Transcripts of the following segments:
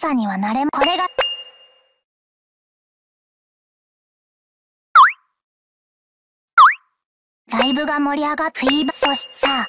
さにはなれこれがライブが盛り上がってフィーバーそしてさ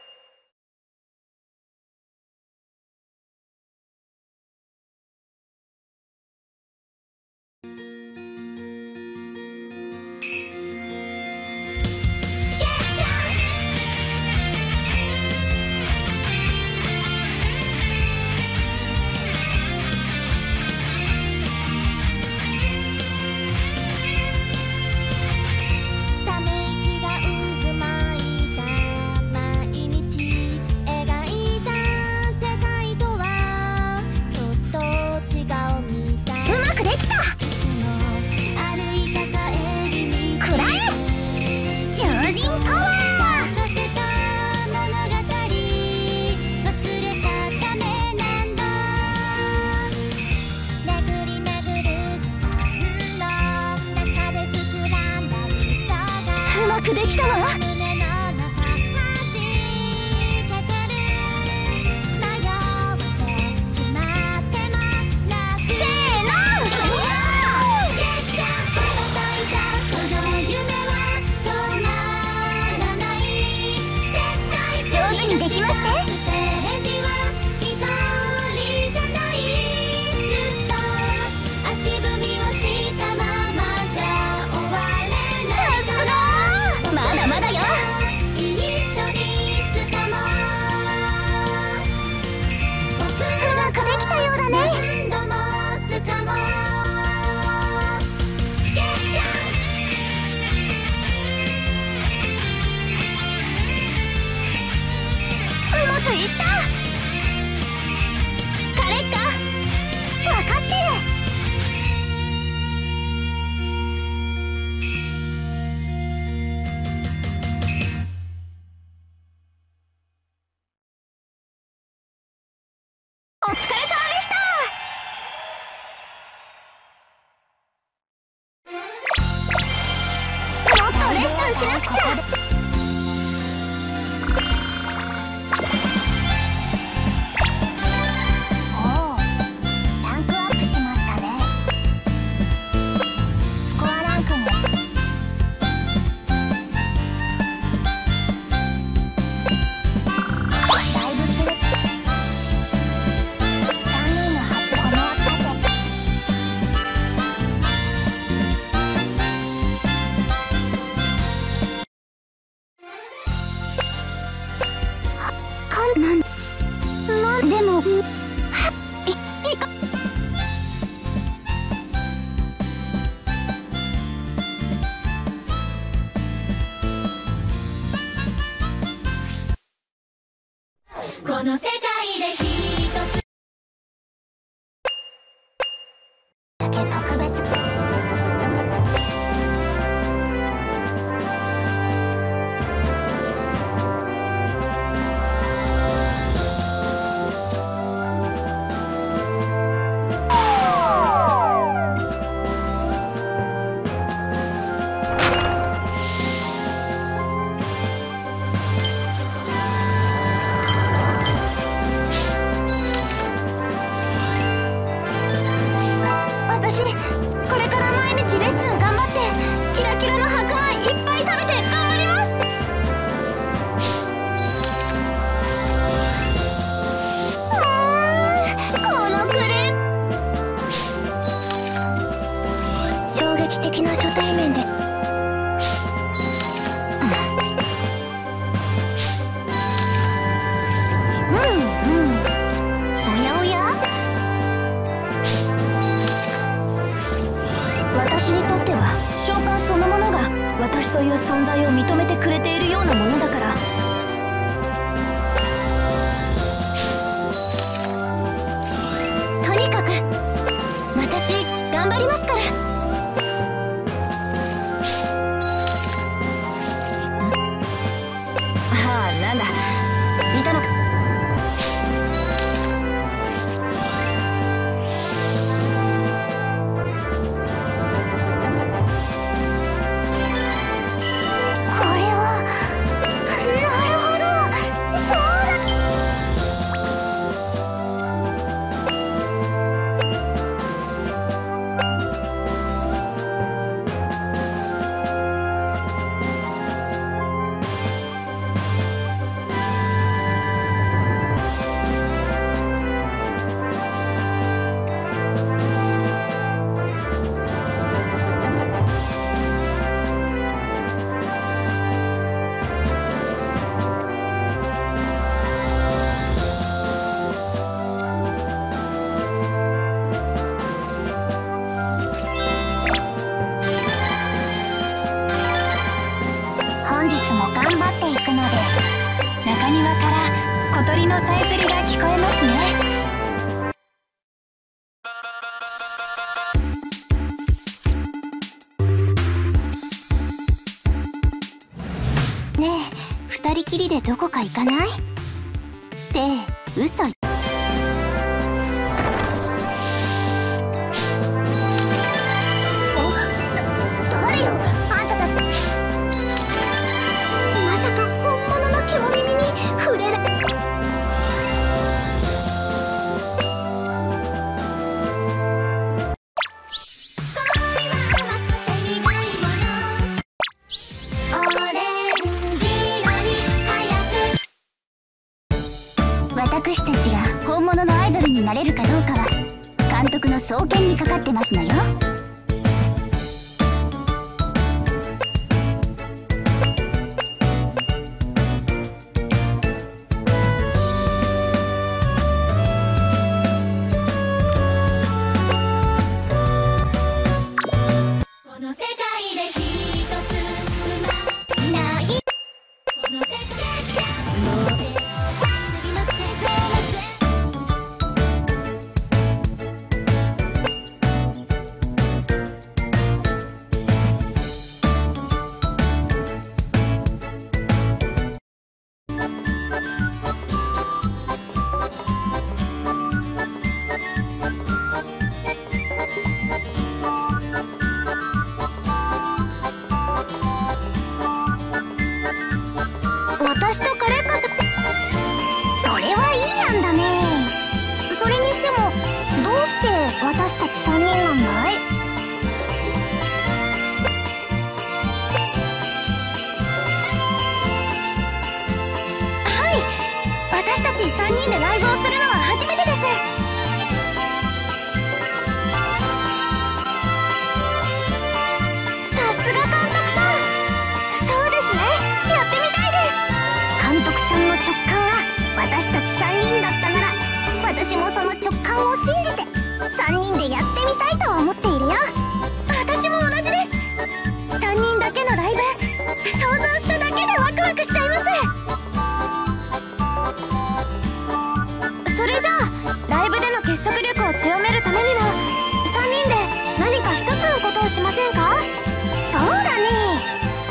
できたわ。お疲れ様でした。もっとレッスンしなくちゃ。なんでもいかこの世界で一つだけ特別これから毎日レッスン頑張ってキラキラの白米いっぱい食べて頑張ります。このクレープ衝撃的な初対面で私にとっては召喚そのものが私という存在を認めてくれているようなものだから。とにかく私頑張りますから。ああ、なんだいたのか。 のさえずりが聞こえますね。 ねえ、二人きりでどこか行かない？って嘘。誰よ、あんただって。まさか本物の獣耳に触れら私たちが本物のアイドルになれるかどうかは監督の双肩にかかってますのよ。 この世界で一つ生まないこの世界じゃ私とカレー風。それはいい案だね。それにしてもどうして私たち3人なんだい？はい、私たち3人でライブをするのは初めてです。さすが監督さん。そうですね、やってみたいです。監督ちゃんの直感が私たち3人だったなら、私もその直感を信じて3人でやってみたいと思っているよ。私も同じです。3人だけのライブ、想像しただけでワクワクしちゃいます。それじゃあライブでの結束力を強めるためにも3人で何か一つのことをしませんか？そうだね。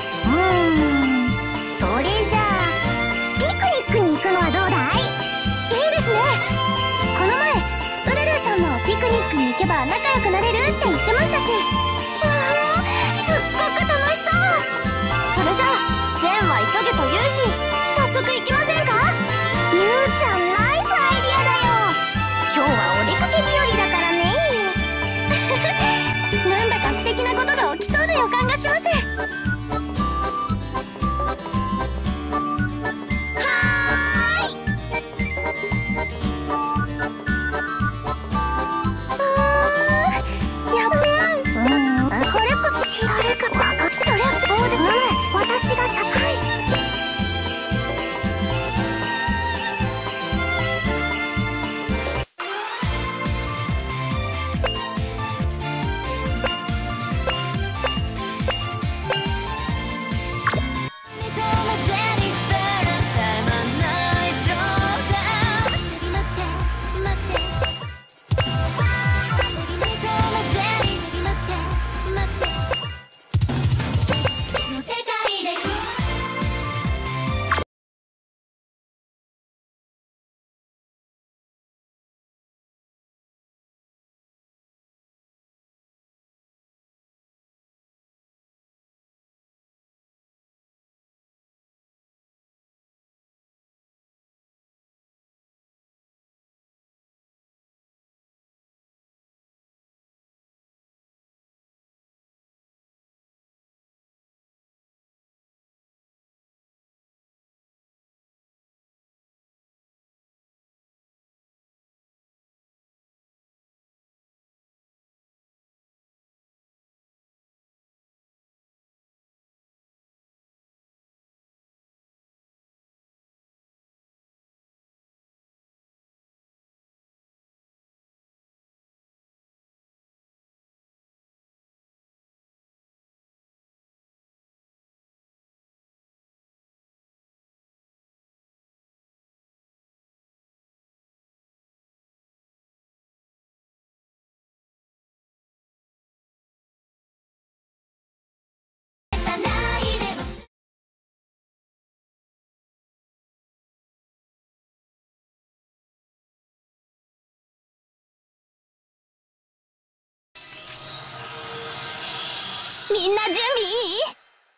それじゃあピクニックに行くのはどうだい？いいですね。この前ウルルさんもピクニックに行けば仲良くなれるって言ってましたし。すっごく楽しそう。それじゃあジェンは急げと言うし、早速行きませんか？ゆうちゃんナイスアイディアだよ。今日はお出かけ日和だからね。なんだか素敵なことが起きそうな予感がします。私がさ、 みんな準備いい？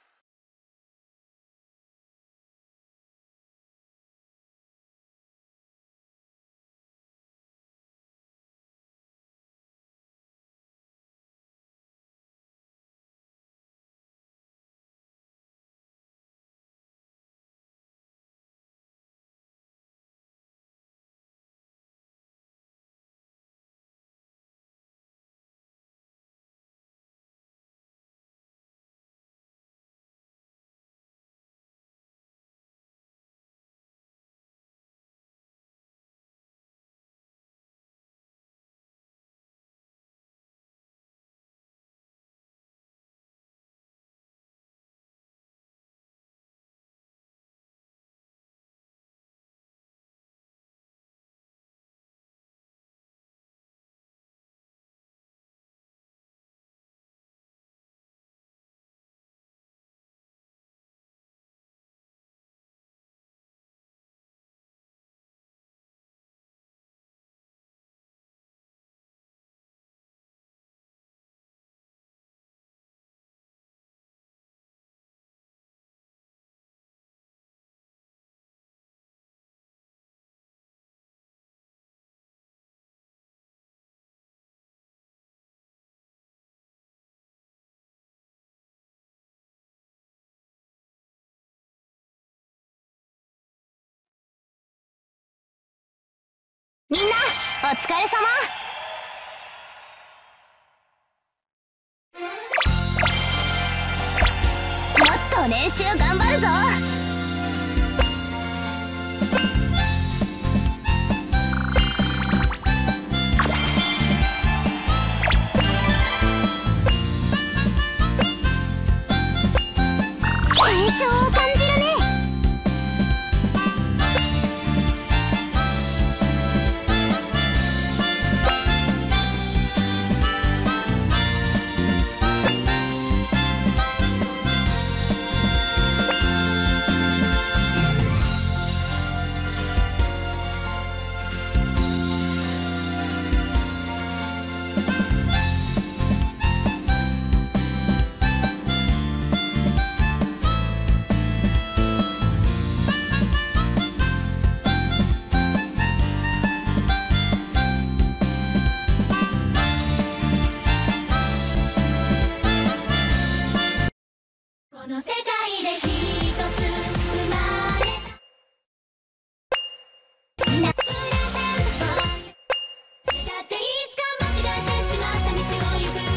みんなお疲れ様。もっと練習頑張るぞ。成長を感じるね。この世界で一つ生まれたみんなプレゼントだっていつか間違ってしまった道を行く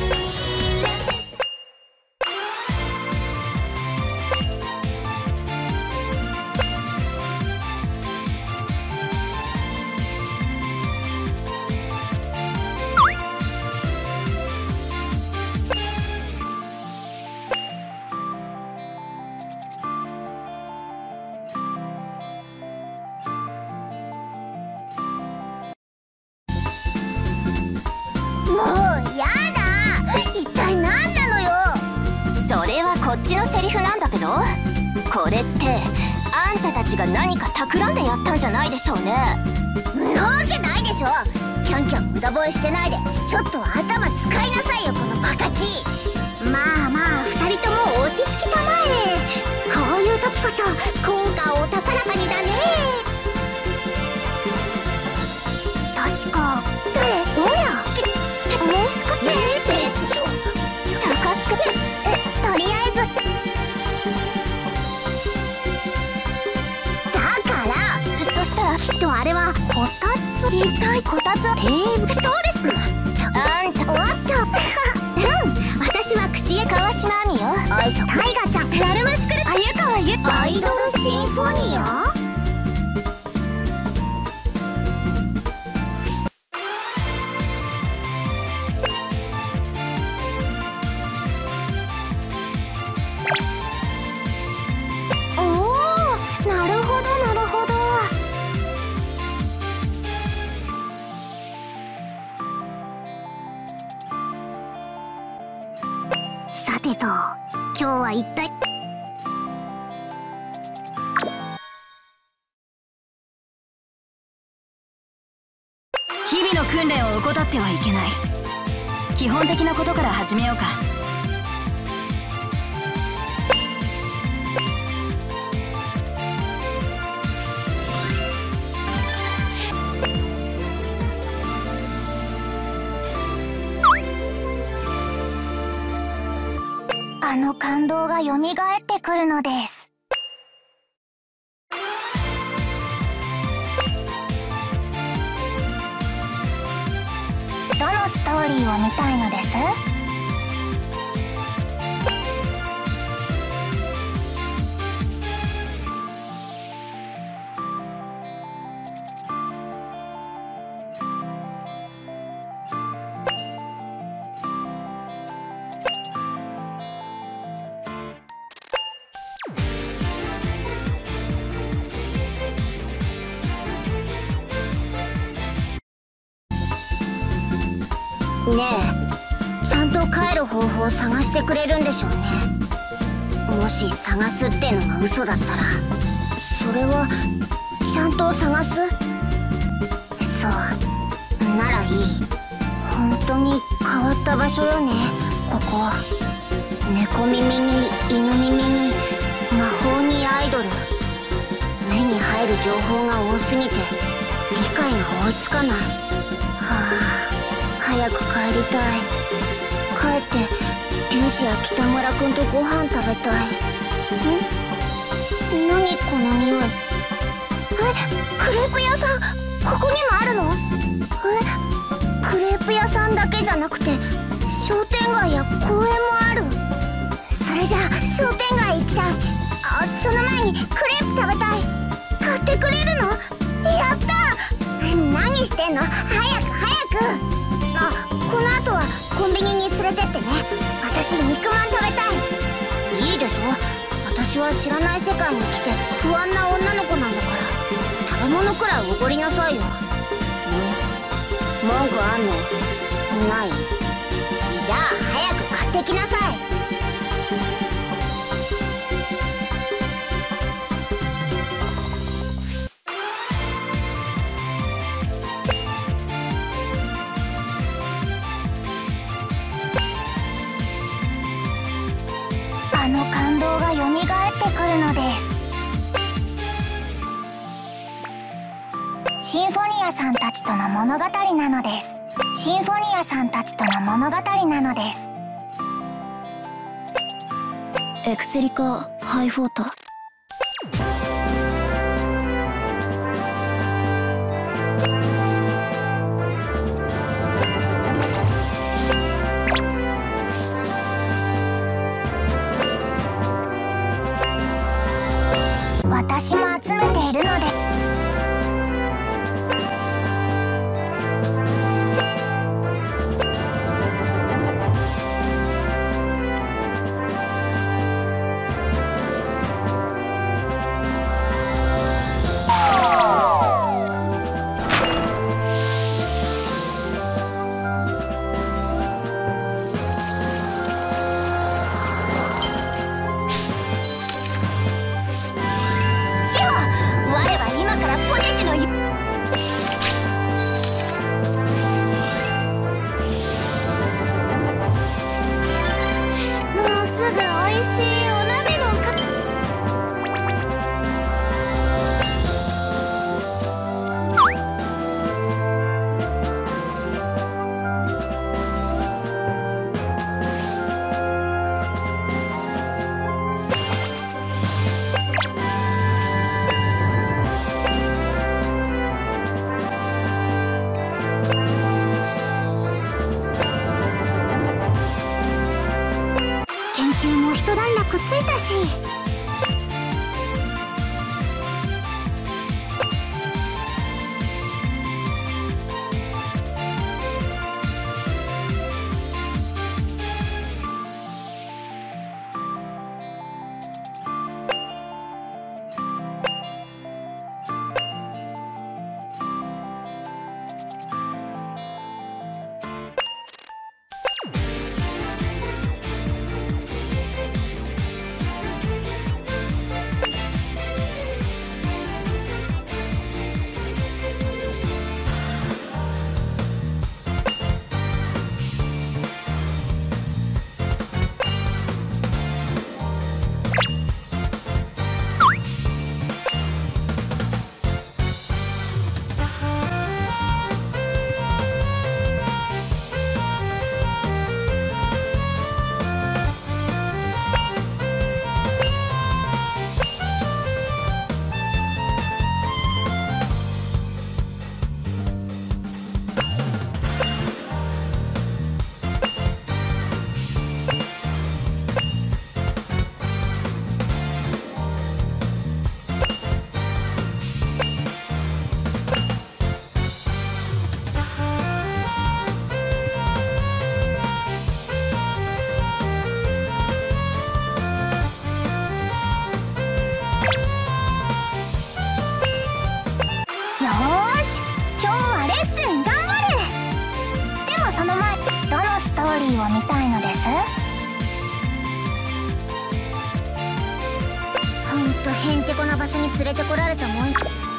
もうやだ。一体何なのよ。それはこっちのセリフなんだけど、これってあんたたちが何か企んでやったんじゃないでしょうね。んなわけないでしょ。キャンキャン無駄吠えしてないでちょっと頭使いなさいよ、このバカチ。まあまあ二人とも落ち着きたまえ。こういう時こそ効果を高らかにだね。確か誰？おやもしかして別状高須くん。とりあえずだから、そしたらきっとあれはこたつ。一体こたつはテーブル。そうです。あんたおっと私は串江川島亜美よ。あいそタイガちゃんラルマスクル鮎川ゆアイドルシンフォニア。さてと、今日は一体日々の訓練を怠ってはいけない。基本的なことから始めようか。 あの感動がよみがえってくるのです。どのストーリーを見たいのです？ ねえ、ちゃんと帰る方法を探してくれるんでしょうね。もし探すってのが嘘だったら、それはちゃんと探す？そうならいい。本当に変わった場所よね、ここ。猫耳に犬耳に魔法にアイドル、目に入る情報が多すぎて理解が追いつかない。はあ、早く帰りたい。帰って粒子や北村くんとご飯食べたい。何この匂い。クレープ屋さん、ここにもあるの？クレープ屋さんだけじゃなくて商店街や公園もある。それじゃあ商店街行きたい。その前にクレープ食べたい。買ってくれるの？やった！何してんの？早く早く。この後はコンビニに連れてってね。私肉まん食べたい。いいでしょ、私は知らない世界に来て不安な女の子なんだから、食べ物くらいおごりなさいよ。文句あんの？ない？じゃあ早く買ってきなさい。 あの感動がよみがえってくるのです。シンフォニアさんたちとの物語なのです。シンフォニアさんたちとの物語なのです。エクセリカ・ハイフォータ。私も集めているので。もう一段落ついたし。 な場所に連れてこられたもん。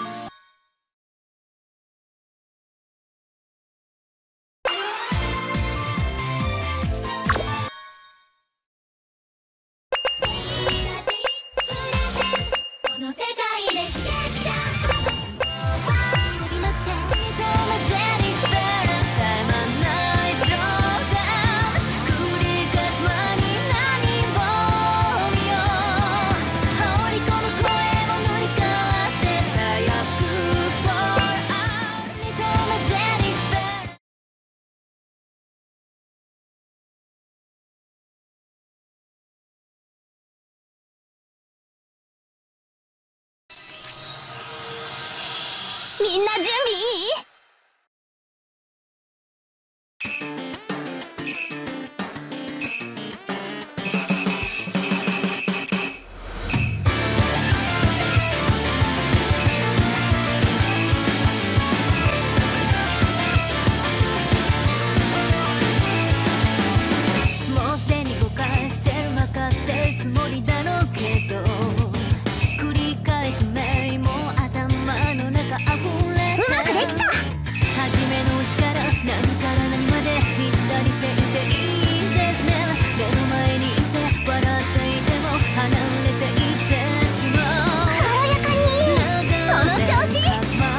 みんな準備いい？ もうすでに誤解してるまかってつもりだろうけど、繰り返すメイも頭の中溢れて、 うまくできた。 初めのうちから何から何まで見つかりていていいですね。目の前にいて笑っていても離れていってしまう。 軽やかにその調子。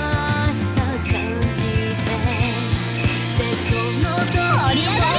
盛り上がるよ。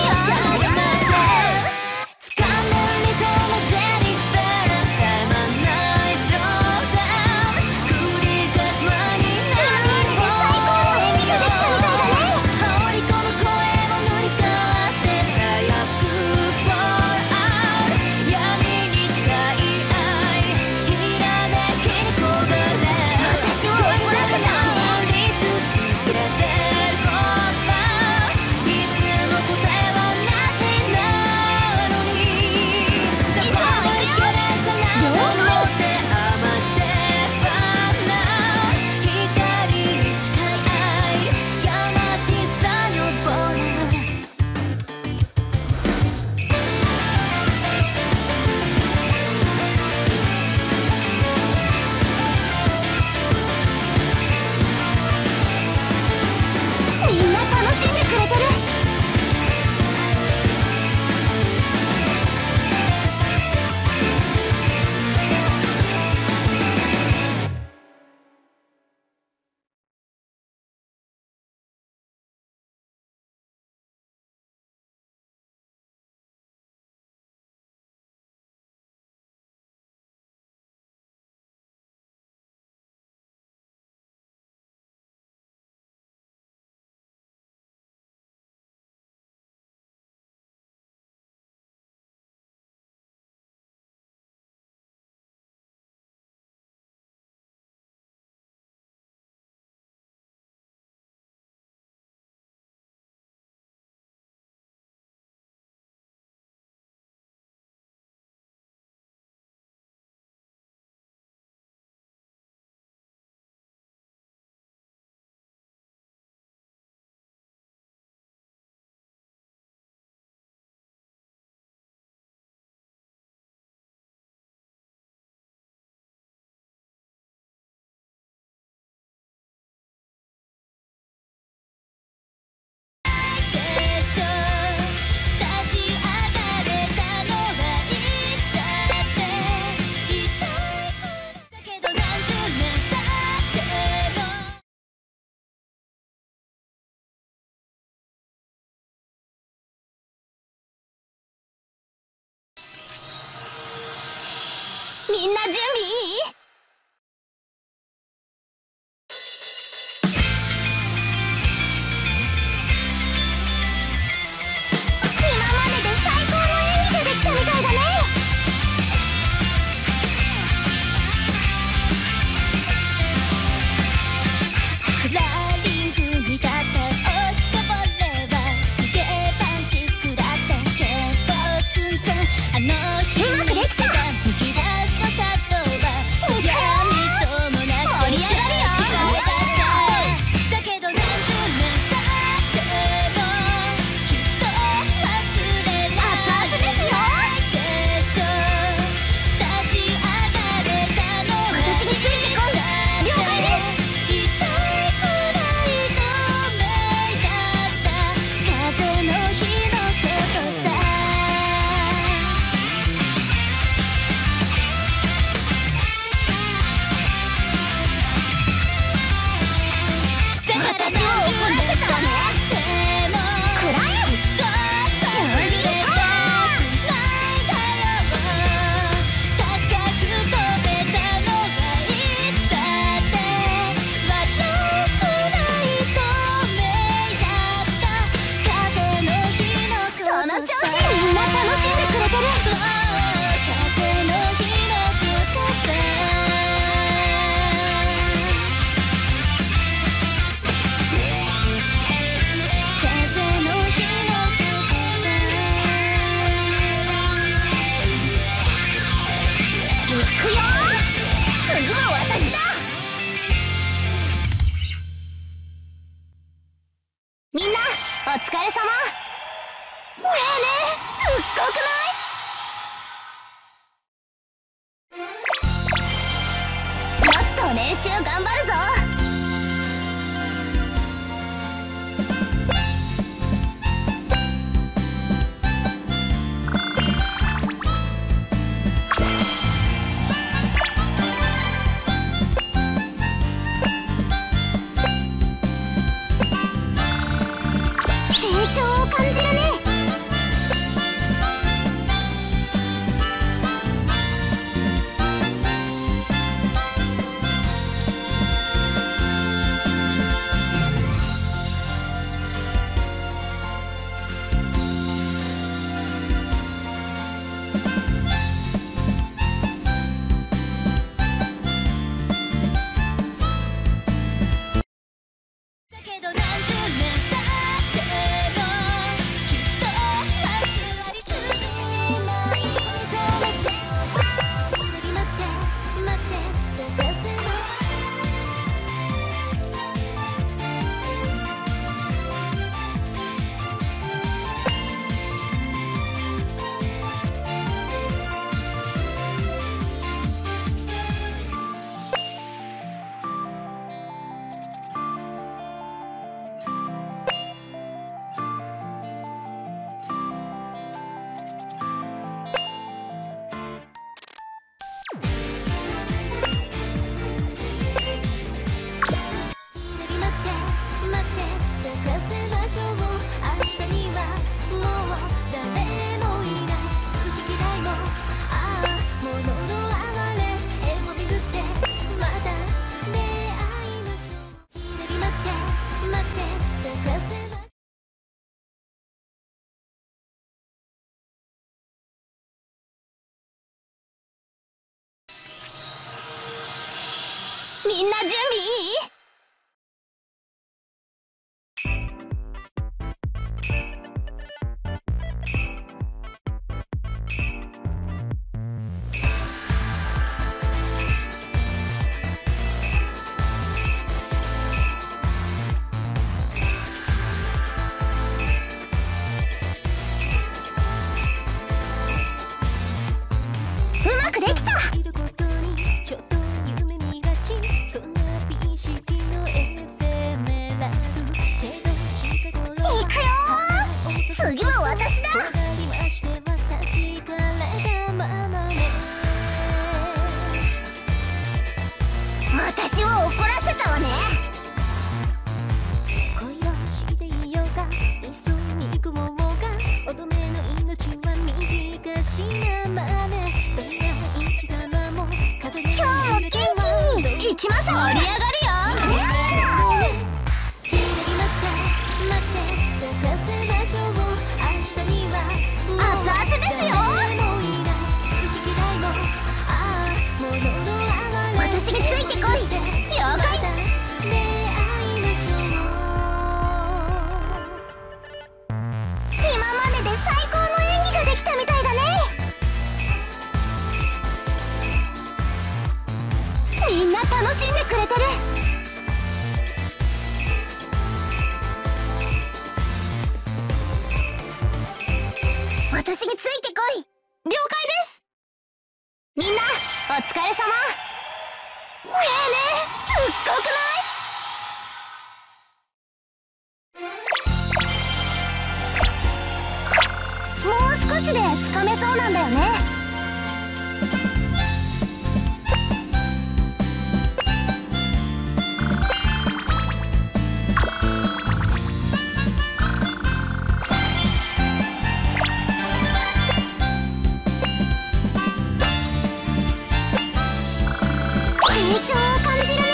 みんな準備いい？今までで最高の演技ができたみたいだね。クラーリングに立って落ちこぼればすげえパンチ食らってケンポ寸前。あの日うまくできた。むき出しのシャドウはもっと練習頑張るぞ。成長を感じるね。みんな準備いい？うまくできた。次は私だ。私を怒らせたわね。今日も元気にいきましょう。盛り上がるよ。私についてこい。了解。今までで最高の演技ができたみたいだね。みんな楽しんでくれてる。私についてこい。了解です。みんなお疲れ様。ねえねえ、すっごくない？もう少しでつかめそうなんだよね。成長を感じるね。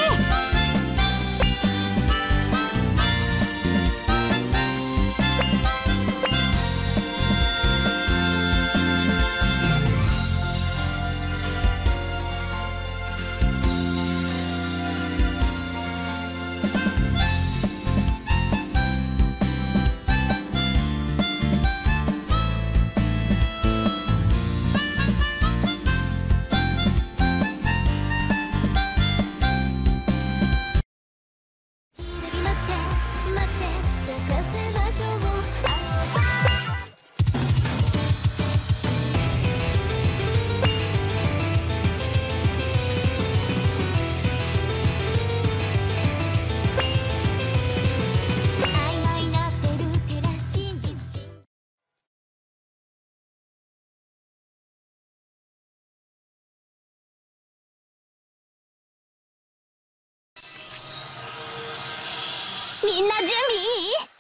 みんな準備いい？